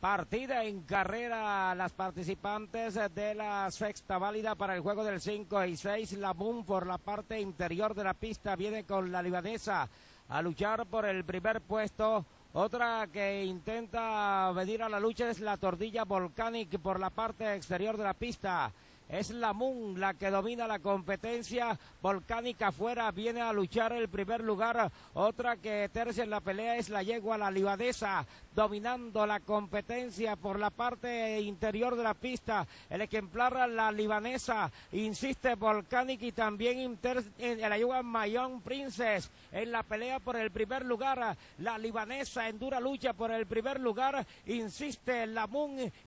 Partida en carrera las participantes de la sexta válida para el juego del 5 y 6. La Moon por la parte interior de la pista viene con la libanesa a luchar por el primer puesto. Otra que intenta venir a la lucha es la Tordilla Volcanic por la parte exterior de la pista. Es la Moon la que domina la competencia. Volcánica afuera viene a luchar el primer lugar. Otra que tercia en la pelea es la yegua, la libanesa, dominando la competencia por la parte interior de la pista. El ejemplar, la libanesa, insiste Volcanic, y también la yegua Mayon Princess en la pelea por el primer lugar. La libanesa en dura lucha por el primer lugar. Insiste la Moon